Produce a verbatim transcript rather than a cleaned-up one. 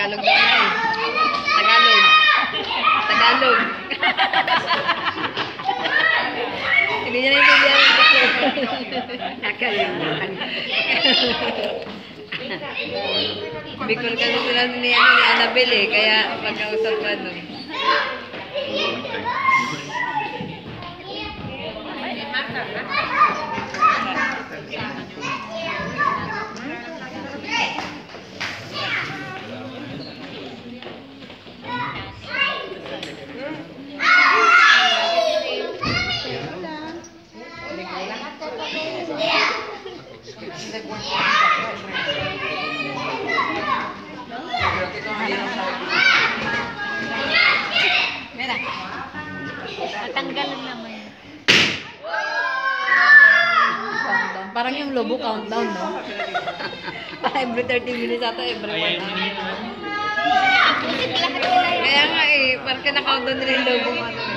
Tagalog daw na eh. Tagalog. Tagalog. Hindi niya naintindihan yung nakalimutan. Bicol kasi sila ni, ano, ni Annabelle eh, kaya pagkausap pa doon. Natanggalan naman. Countdown. Parang yung Lobo countdown, no? Every thirty minutes ata, every one hour. Kaya nga eh, parang kinakountdown nila yung Lobo.